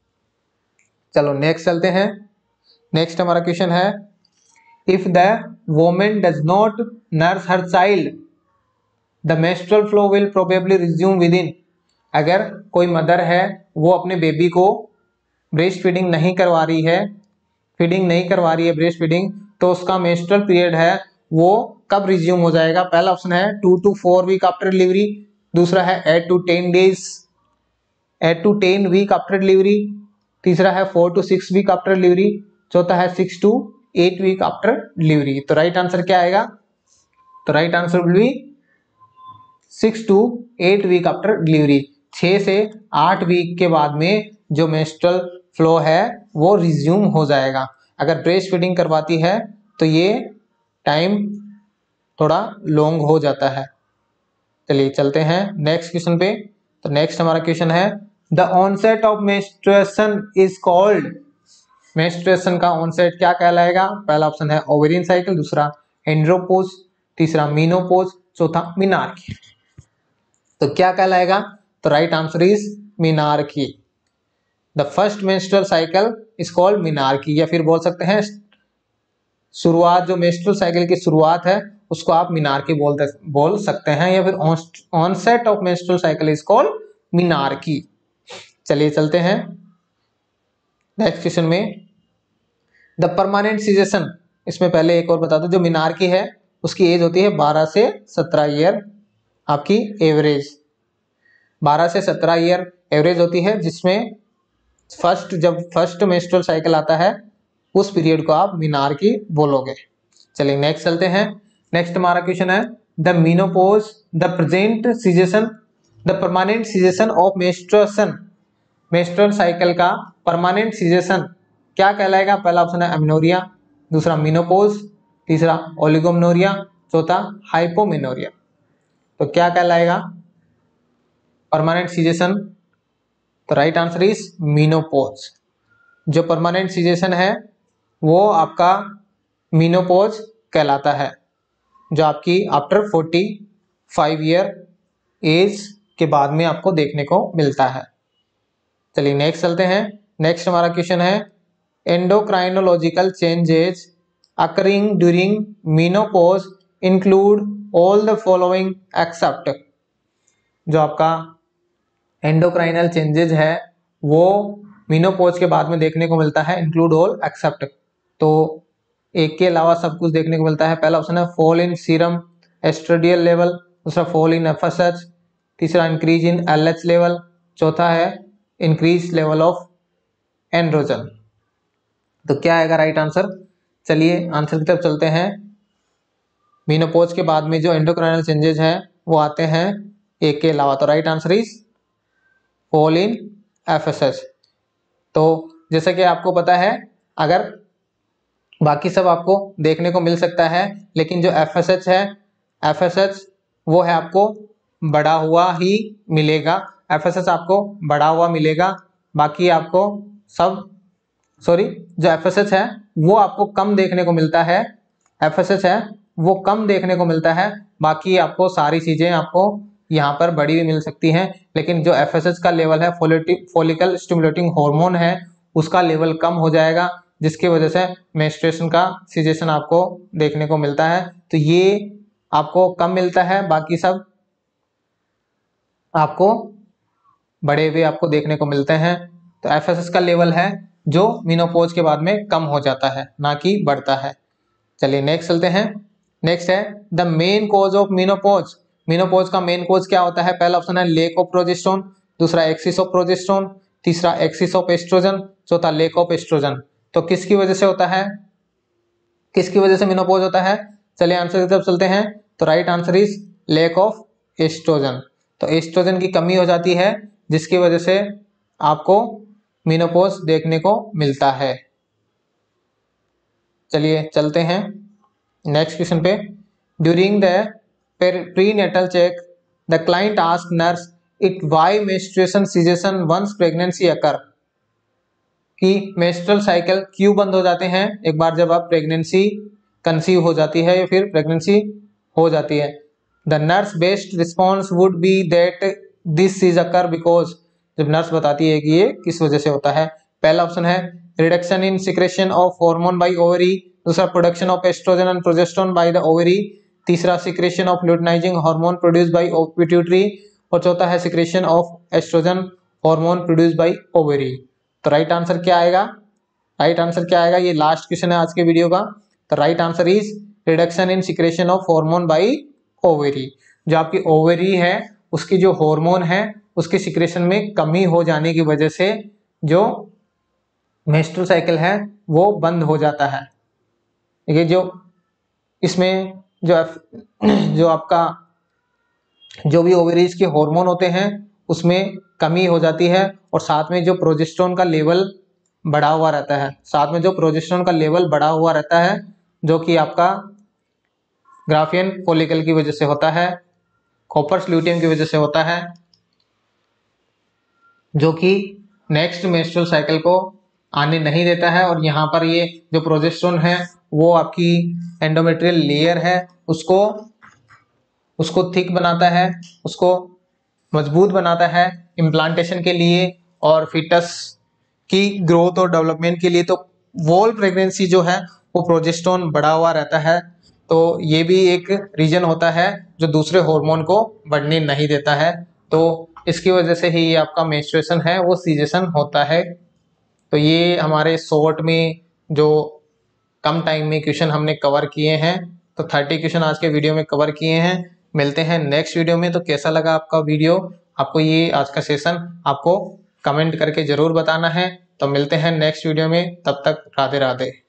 चलो नेक्स्ट चलते हैं। नेक्स्ट हमारा क्वेश्चन है if the women does not nurse her child the menstrual flow will probably resume within. अगर कोई मदर है वो अपने बेबी को ब्रेस्ट फीडिंग नहीं करवा रही है ब्रेस्ट फीडिंग, तो उसका मेंस्ट्रुअल पीरियड है वो कब रिज्यूम हो जाएगा? पहला ऑप्शन है 2 to 4 वीक आफ्टर डिलीवरी, दूसरा है 8 to 10 days, 8 to 10 week after delivery, तीसरा है 4 to 6 वीक आफ्टर डिलीवरी, चौथा है 6 to 8 वीक आफ्टर डिलीवरी। तो राइट आंसर क्या आएगा? तो right answer will be 6 to 8 week after delivery. 6 से 8 वीक के बाद में जो मेंस्ट्रुअल फ्लो है वो रिज्यूम हो जाएगा। अगर ब्रेस्ट फीडिंग करवाती है तो ये टाइम थोड़ा लॉन्ग हो जाता है। चलिए चलते हैं नेक्स्ट क्वेश्चन पे। तो नेक्स्ट हमारा क्वेश्चन है the onset of menstruation is called. Menstruation का ऑनसेट क्या कहलाएगा? पहला ऑप्शन है ओवेरियन साइकिल, दूसरा एंड्रोपोज, तीसरा मीनोपोज, चौथा मीनार्की। तो क्या कहलाएगा? तो right answer is menarche. The first menstrual cycle is called menarche, या फिर बोल सकते हैं शुरुआत, जो मेंस्ट्रुअल साइकिल की शुरुआत है उसको आप मीनार्की बोल सकते हैं, या फिर onset of menstrual cycle is called menarche. चलिए चलते हैं नेक्स्ट क्वेश्चन में। द परमानेंट सीजेशन, इसमें पहले एक और बता दो, जो मीनार्की है उसकी एज होती है 12 से 17 ईयर, आपकी एवरेज 12 से 17 ईयर एवरेज होती है, जिसमें जब फर्स्ट मेंस्ट्रुअल साइकिल आता है उस पीरियड को आप मीनार्की बोलोगे। चलिए नेक्स्ट चलते हैं। नेक्स्ट हमारा क्वेश्चन है the menopause, the present cessation, the permanent cessation of menstruation. Menstrual cycle का परमानेंट सीजेशन क्या कहलाएगा? पहला ऑप्शन है एमेनोरिया, दूसरा मीनोपोज, तीसरा ओलिगोमेनोरिया, चौथा हाइपोमेनोरिया। तो क्या कहलाएगा परमानेंट सीजेशन? तो राइट आंसर इज मीनोपोज। जो परमानेंट सीजेशन है वो आपका मीनोपोज कहलाता है, जो आपकी आफ्टर 45 ईयर एज के बाद में आपको देखने को मिलता है। चलिए नेक्स्ट चलते हैं। नेक्स्ट हमारा क्वेश्चन है endocrinological changes occurring during menopause include all the following except. जो आपका एंडोक्राइनल चेंजेस है वो मीनोपोज के बाद में देखने को मिलता है, इंक्लूड ऑल एक्सेप्ट। तो एक के अलावा सब कुछ देखने को मिलता है। पहला ऑप्शन है fall in serum estradiol level, दूसरा फॉल इन एफएसएच, तीसरा इंक्रीज इन एलएच लेवल, चौथा है इंक्रीज लेवल ऑफ एंड्रोजन। तो क्या आएगा राइट आंसर? चलिए आंसर की तरफ चलते हैं। मीनोपोज के बाद में जो एंडोक्राइनल चेंजेस हैं वो आते हैं एक के अलावा, तो right answer is fall in FSH. तो जैसा कि आपको पता है अगर बाकी सब आपको देखने को मिल सकता है, लेकिन जो एफएसएच है, एफएसएच वो है आपको बड़ा हुआ ही मिलेगा, एफएसएच आपको बड़ा हुआ मिलेगा। बाकी आपको सब जो एफएसएच है वो आपको कम देखने को मिलता है, एफएसएच है वो कम देखने को मिलता है। बाकी आपको सारी चीजें आपको यहाँ पर बड़ी भी मिल सकती हैं, लेकिन जो एफएसएच का लेवल है, फॉलिकल स्टिमुलेटिंग हार्मोन है, उसका लेवल कम हो जाएगा, जिसकी वजह से मेंस्ट्रुएशन का सीजेशन आपको देखने को मिलता है। तो ये आपको कम मिलता है, बाकी सब आपको बड़े हुए आपको देखने को मिलते हैं। तो एफएसएच का लेवल है जो मीनोपोज के बाद में कम हो जाता है, ना कि बढ़ता है। चलिए नेक्स्ट चलते हैं। नेक्स्ट है the main cause of menopause. Menopause का मेन कॉज क्या होता है? पहला ऑप्शन है लेक ऑफ प्रोजेस्टेरोन, दूसरा एक्सिस ऑफ प्रोजेस्टेरोन, तीसरा एक्सिस ऑफ एस्ट्रोजन, चौथा लेक ऑफ एस्ट्रोजन। तो किसकी वजह से होता है, किसकी वजह से मीनोपोज होता है? चलिए आंसर की तरफ चलते हैं। तो right answer is lack of estrogen. तो एस्ट्रोजन की कमी हो जाती है, जिसकी वजह से आपको मीनोपोज देखने को मिलता है। चलिए चलते हैं नेक्स्ट क्वेश्चन पे। During the prenatal check the client ask nurse it why menstruation cessation once pregnancy occur. कि मेंस्ट्रुअल साइकिल क्यों बंद हो जाते हैं एक बार जब आप प्रेगनेंसी कंसीव हो जाती है या फिर प्रेगनेंसी हो जाती है। The nurse best response would be that this is occur because. जब नर्स बताती है कि ये किस वजह से होता है। पहला ऑप्शन है reduction in secretion of hormone by ovary, दूसरा production of estrogen and progesterone by the ovary, तीसरा secretion of luteinizing hormone produced by pituitary, और चौथा है secretion of estrogen hormone produced by ovary. तो राइट आंसर क्या आएगा? राइट आंसर क्या आएगा? ये लास्ट क्वेश्चन है आज के वीडियो का। तो right answer is reduction in secretion of hormone by ovary. जो आपकी ओवरी है उसकी जो हार्मोन है उसके सिक्रेशन में कमी हो जाने की वजह से जो मेंस्ट्रुअल साइकिल है वो बंद हो जाता है। ये जो इसमें जो आपका जो भी ओवरीज के हार्मोन होते हैं उसमें कमी हो जाती है और साथ में जो प्रोजेस्टेरोन का लेवल बढ़ा हुआ रहता है, साथ में जो प्रोजेस्टेरोन का लेवल बढ़ा हुआ रहता है जो कि आपका ग्राफियन फॉलिकल की वजह से होता है, कॉपर्स ल्यूटियम की वजह से होता है, जो कि नेक्स्ट मेंस्ट्रुअल साइकिल को आने नहीं देता है। और यहाँ पर ये जो प्रोजेस्टेरोन है वो आपकी एंडोमेट्रियल लेयर है उसको थिक बनाता है, उसको मजबूत बनाता है इम्प्लांटेशन के लिए और फिटस की ग्रोथ और डेवलपमेंट के लिए। तो वॉल प्रेगनेंसी जो है वो प्रोजेस्टेरोन बढ़ा हुआ रहता है, तो ये भी एक रीजन होता है जो दूसरे हार्मोन को बढ़ने नहीं देता है। तो इसकी वजह से ही ये आपका मेंस्ट्रुएशन है वो सीजेशन होता है। तो ये हमारे शॉर्ट में जो कम टाइम में क्वेश्चन हमने कवर किए हैं, तो 30 क्वेश्चन आज के वीडियो में कवर किए हैं। मिलते हैं नेक्स्ट वीडियो में। तो कैसा लगा आपका वीडियो, आपको ये आज का सेशन, आपको कमेंट करके जरूर बताना है। तो मिलते हैं नेक्स्ट वीडियो में, तब तक राधे राधे।